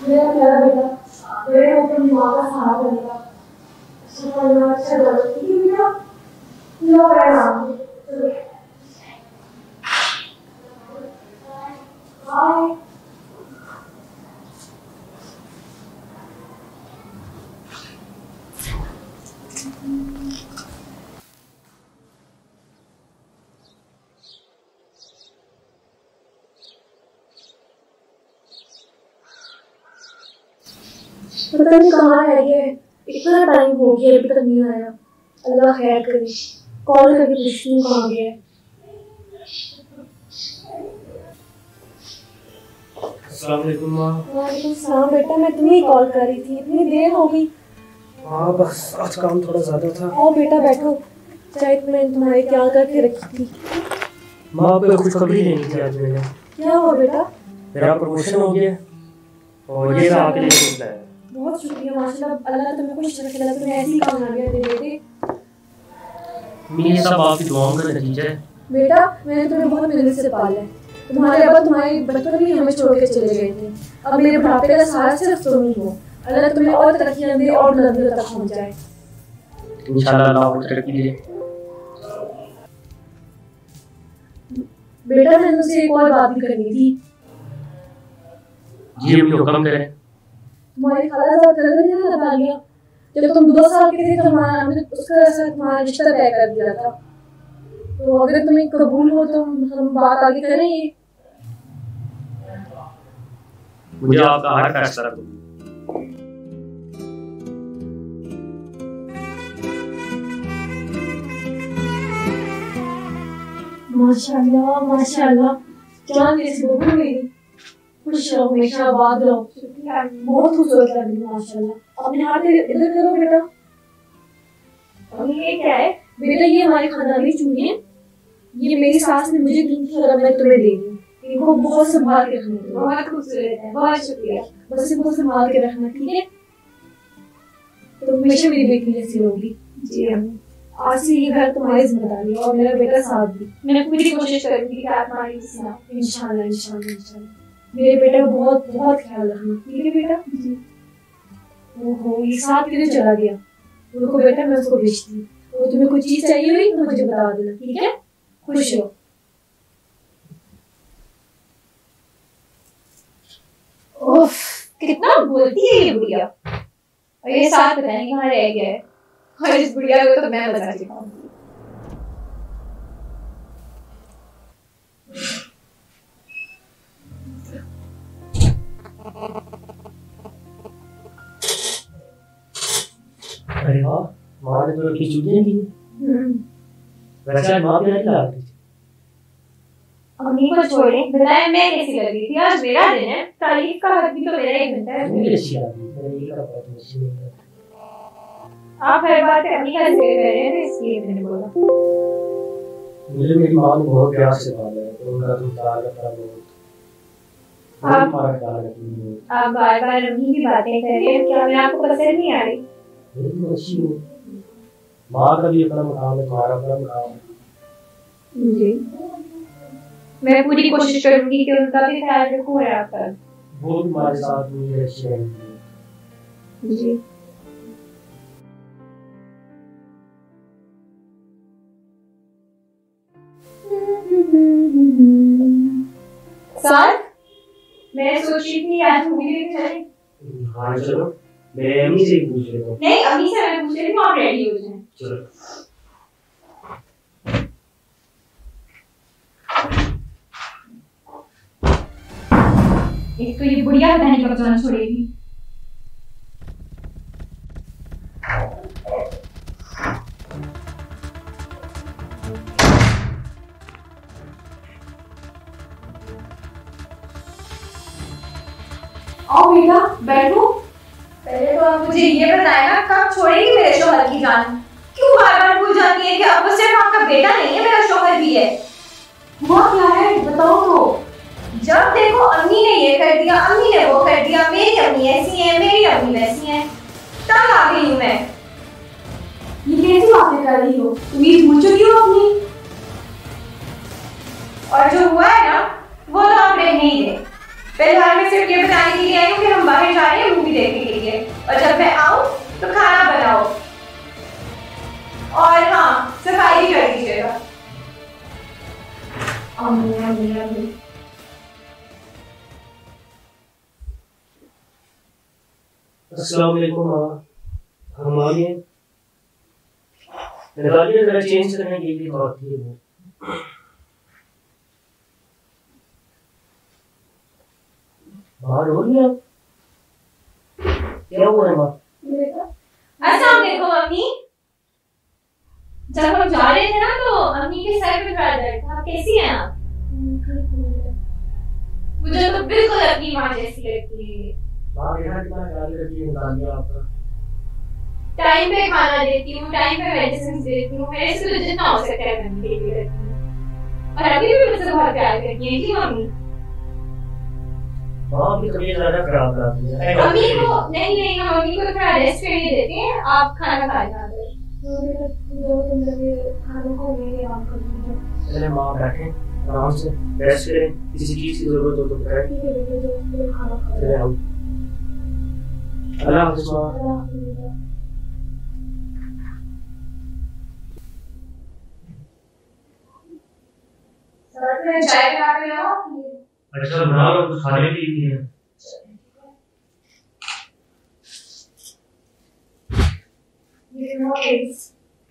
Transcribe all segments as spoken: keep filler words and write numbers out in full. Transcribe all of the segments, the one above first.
मेरा प्यारा बेटा, मेरे ऊपर माँ का सहारा बनेगा। अच्छा करना, अच्छा करो, ठीक है बेटा? लो प्रणाम। बाय। पता नहीं कहाँ है ये, इतना टाइम हो गया अभी तक नहीं आया। अल्लाह खैर करे, कॉल करके पूछती हूँ कहाँ गया है। अस्सलाम वालेकुम माँ। वालेकुम सलाम बेटा, मैं तुम्हें कॉल कर रही थी, इतनी देर हो गई। हाँ बस आज काम थोड़ा ज्यादा था। आओ बेटा बैठो, चाय मैंने तुम्हारे क्या करके रखी थी। माँ पे कुछ खबरी नहीं थी आज मैंने। क्या हुआ बेटा? मेरा प्रमोशन हो गया और ये रहा आपके लिए कुछ लाया। बहुत शुक्रिया माशाल्लाह, अल्लाह तुम्हें खुश रखे, तुम्हें ऐसी कामयाबियां दे बेटे। ये सब आपकी दुआओं का नतीजा है। बेटा मैंने तुम्हें बहुत मेहनत से पाला है। तुम्हारे अब्बा तुम्हारे बचपन में हमें छोड़ के चले गए थे, अब मेरे बुढ़ापे का सहारा सिर्फ तुम ही हो। अल्लाह तुम्हें और तरक्कियां दे और बुलंदियों तक पहुंचाए। इंशाल्लाह अल्लाह और तरक्की दे। बेटा मैंने तुमसे एक और बात भी करनी थी। जी अम्मी हुक्म करें। तुम्हारी खाला साहब कल ने ना बता लिया, जब तुम दो साल के थे तो हमारा हमने उसका साथ तुम्हारा रिश्ता तय कर दिया था। तो अगर तुम्हें कबूल हो तो हम बात आगे करेंगे। मुझे आपका हर फैसला कबूल। माशाल्लाह माशाल्लाह, जान जैसी बहू मेरी, खुश रहो हमेशा, आबाद रहो। बहुत खूबसूरत लग रही हो माशाल्लाह। अपने हाथ इधर करो बेटा। और ये क्या है बेटा? ये हमारी खानदानी चूड़ी है, ये मेरी सास ने मुझे दी थी और मैं तुम्हें दे दी। इनको बहुत संभाल के रखना। बहुत खूबसूरत है, बहुत शुक्रिया। बस इनको संभाल के रखना, ठीक है? तो हमेशा मेरी बेटी जैसी होगी। जी अम्मी, आज से ये घर तुम्हारी जिम्मेदारी है और मेरा बेटा साथ भी। मैं पूरी कोशिश करूंगी कि आप हमारी साथ। इंशाल्लाह इंशाल्लाह इंशाल्लाह। मेरे बेटे का बहुत बहुत ख्याल रखना, ठीक है बेटा? जी। ओहो, ये साथ किधर चला गया? उनको बेटा मैं उसको भेजती हूँ, तो तुम्हें कुछ चीज चाहिए हुई तो मुझे बता देना, ठीक है? खुश रहो। उफ, कितना बोलती है ये बुढ़िया। और ये साथ पता नहीं कहाँ रह गया है। और इस बुढ़िया को तो मैं बता सिखाऊंगी। अरे वाह, माँ ने तो रखी चूड़ियाँ दी। वैसे आज माँ प्यारी लग रही थी। अम्मी को छोड़े, बताए मैं कैसी लग रही थी? आज मेरा दिन है, तारीफ का हक भी तो मेरा ही बनता है। मुझे अच्छी लगी, मैंने ये कहा बहुत अच्छी नहीं लगी। आप हर बात पे अम्मी का जिक्र कर रहे हैं, इसलिए मैंने बोला। मुझे मेरी माँ ने बहुत प्यार से पाला है, तो उनका तो ख्याल रखना बहुत बहुत हमारा ख्याल रखनी है। आप बार बार अम्मी की बातें कर रहे हैं, क्या मैं आपको पसंद नहीं आ रही? मेरी तो अच्छी हूँ, माँ का भी अपना मुकाम है, तुम्हारा अपना मुकाम है। जी, मैं पूरी कोशिश करूंगी कि उनका भी ख्याल रखूं और आपका। वो भी हमारे साथ मुझे अच्छी रहेंगी। जी। सर, मैं सोच रही थी आज मूवी देखने चलें। हाँ चलो, मैं अम्मी से ही पूछ लेता हूँ। नहीं, अम्मी से मैं पूछ रही हूँ, आप रेडी हो जाएं। चलो। एक तो ये बुढ़िया पता नहीं कब जाना छोड़ेगी। आओ बेटा बैठो। पहले तो आप मुझे ये बताएं ना, कब छोड़ेगी मेरे शौहर की जान? क्यों बार बार भूल जाती है कि अब वो सिर्फ आपका बेटा नहीं है, मेरा शौहर भी है। हुआ क्या है बताओ तो। जब देखो अम्मी ने ये कर दिया, अम्मी ने वो कर दिया, मेरी अम्मी ऐसी है, मेरी अम्मी वैसी है, तब आ गई हूँ मैं। ये कैसी बातें कर रही हो? तुम ये भूल चुकी हो अपनी। और जो हुआ है ना, वो तो आप रहने ही दे। फिलहाल मैं सिर्फ सिर्फ ये बताने के लिए आई हूँ कि हम बाहर जा रहे हैं मूवी देखने के लिए, और जब मैं आऊँ तो खाना बनाओ, और हाँ सफाई भी कर दीजिएगा। अम्मी अम्मी अम्मी अस्सलाम वालेकुम मामा, हम आ गए। निकालिए जरा चेंज करने के लिए बात थी वो। बाहर हो गया क्या हुआ है माँ? अस्सलाम वालेकुम अम्मी। जब हम जा रहे थे ना तो अम्मी के सर पे थोड़ा दर्द था। कैसी हैं आप? मुझे तो बिल्कुल अपनी माँ जैसी लगती है। माँ देखा कितना ख्याल रखती है निकाल दिया आपका। टाइम पे खाना देती हूँ, टाइम पे मेडिसिन देती हूँ, मेरे से तो जितना हो सकता है मैं देती रहती हूँ, और अभी भी मुझसे बहुत प्यार करती है। जी मम्मी। माँ की तबीयत ज्यादा खराब रहती है। अम्मी को नहीं नहीं हम अम्मी को थोड़ा रेस्ट करने देते हैं, आप खाना खा लेना। जो तुम लगे खाना खा लेंगे आराम कर लीजिए। चले माँ बैठे आराम से रेस्ट करें, किसी चीज की जरूरत हो तो बताएं। ठीक है बेटे, जो तुम खाना खा चले आओ। अल्लाह हाफिज़ माँ। अल्लाह हाफिज़। सर मैं चाय बना के लाओ। अच्छा बना लो, कुछ खाने के लिए है। ये नो प्लीज।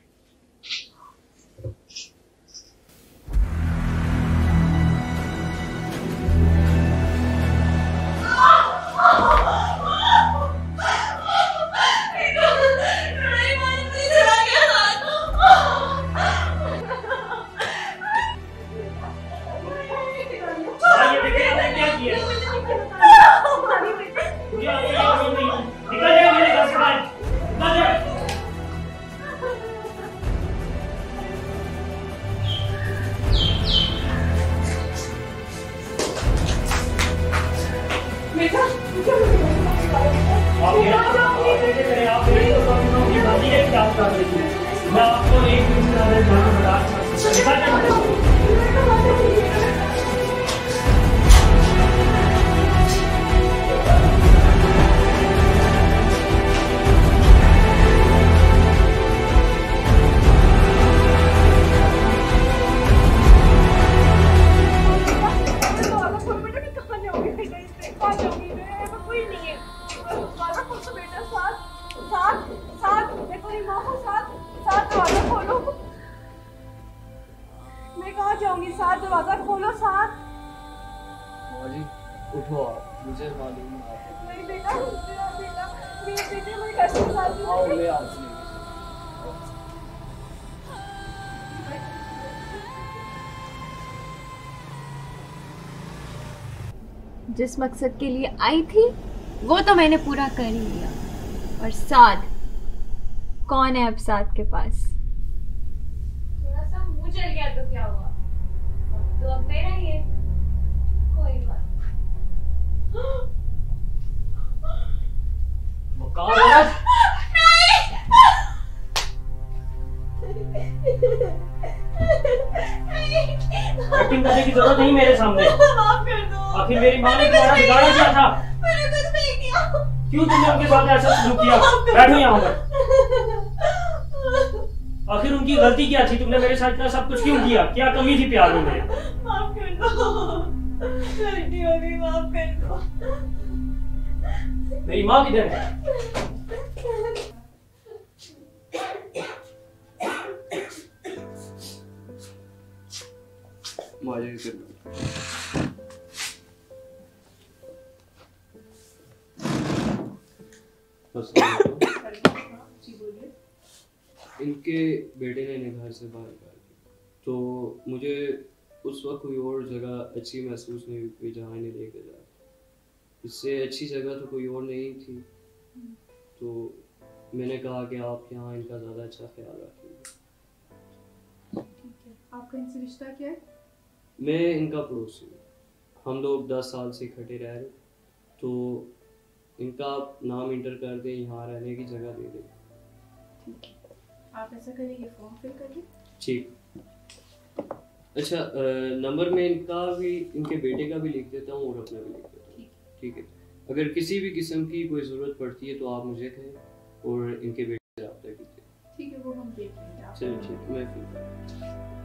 मैं आपको एक दिन से ज्यादा जाना बता सकता हूँ। दरवाजा खोलो साथ। उठो आप, मुझे मालूम है। नहीं बेटा, मेरा बेटा, मेरे बेटे मेरे घर से साथ आओ ले आओ। जिस मकसद के लिए आई थी वो तो मैंने पूरा कर ही लिया। और साद कौन है अब साद के पास? थोड़ा सा मुंह जल गया तो क्या हुआ, तो अब मेरा ही है, कोई बात एक्टिंग करने की जरूरत नहीं मेरे सामने। माफ कर दो। आखिर मेरी माँ ने तुम्हारा बिगाड़ा क्या था? मैंने कुछ नहीं किया। क्यों तुमने उनके साथ ऐसा सलूक किया? बैठो यहाँ पर। आखिर उनकी गलती क्या थी? तुमने मेरे साथ इतना सब कुछ क्यों किया? क्या कमी थी प्यार में मेरे? माफ कर दो, गलती हो गई, माफ कर दो। मेरी माँ किधर है? इनके बेटे ने इन्हें घर से बाहर निकाल दिया, तो मुझे उस वक्त कोई और जगह अच्छी महसूस नहीं हुई जहाँ इन्हें लेके जा। इससे अच्छी जगह तो कोई और नहीं थी, तो मैंने कहा कि आप यहाँ इनका ज़्यादा अच्छा ख्याल रखिए। आपका इनसे रिश्ता क्या है? मैं इनका पड़ोसी हूँ, हम लोग दस साल से इकट्ठे रह रहे, तो इनका आप नाम इंटर कर दें, यहाँ रहने की जगह दे दें। ठीक है, आप ऐसा करें, ये फॉर्म फिल करिए। ठीक। अच्छा, नंबर में इनका भी, इनके बेटे का भी लिख देता हूँ और अपना भी लिख देता हूँ। ठीक है, अगर किसी भी किस्म की कोई ज़रूरत पड़ती है तो आप मुझे कहें और इनके बेटे से रब्ता कीजिए। ठीक है, वो हम देख लेंगे। चलिए ठीक है, मैं फिर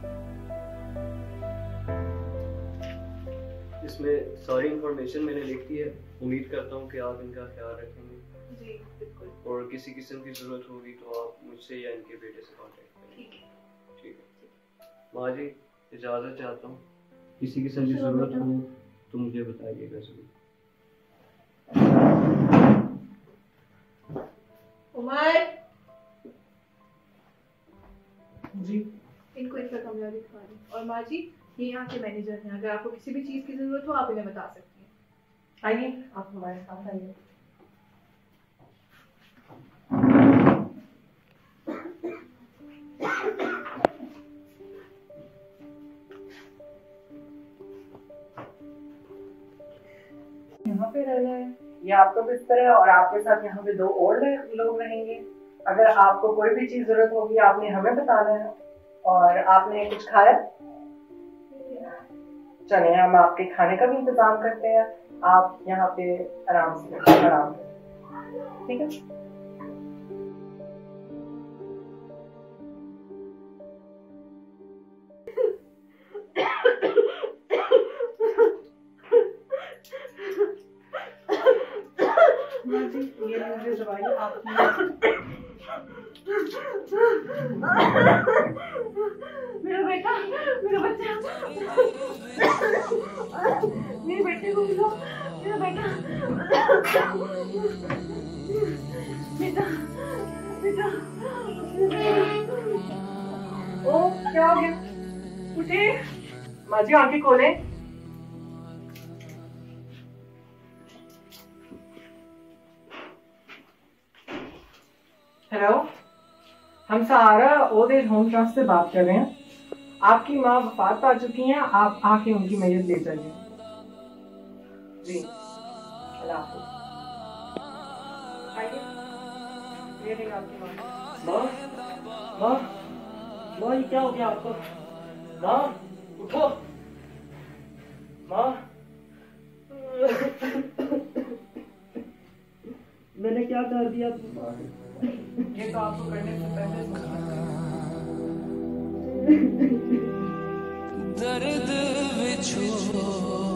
इसमें सारी इंफॉर्मेशन मैंने लिख दी है। उम्मीद करता हूँ कि आप इनका ख्याल रखेंगे। जी बिल्कुल। और किसी किस्म की ज़रूरत होगी तो आप मुझसे या इनके बेटे से कांटेक्ट करें। ठीक है। ठीक है माँ जी, इजाज़त चाहता हूँ। किसी किस्म की ज़रूरत हो तो मुझे बताइएगा ज़रूर। उमर जी इनको इनका कमरा दिखा दें। और माँ जी, ये यहाँ के मैनेजर हैं, अगर आपको किसी भी चीज़ की ज़रूरत हो आप इन्हें बता सकती हैं। आइए आप हमारे साथ आइए। यहाँ पे रहना है, ये आपका बिस्तर है और आपके साथ यहाँ पे दो और लोग रहेंगे। अगर आपको कोई भी चीज जरूरत होगी आपने हमें बताना है। और आपने कुछ खाया? चलिए हम आपके खाने का भी इंतजाम करते हैं, आप यहाँ पे आराम से आराम करें, ठीक है? ये लीजिए दवाई आप मेरा बेटा, मेरा बच्चा, मेरे बेटे को मिलो, मेरा बेटा, बेटा, बेटा, ओ क्या हो गया? उठे माँ जी, आंखें खोले। हेलो, हम Sahara old age home trust से बात कर रहे हैं। आपकी माँ वफात पा चुकी हैं, आप आके उनकी मैयत ले जाइए। जी अल्लाह हाफ़िज़। आइए, ये रही आपकी माँ। माँ माँ माँ, ये क्या हो गया आपको? माँ उठो। माँ मैंने क्या कर दिया? ये तो आपको करने से पहले दर्द विछोड़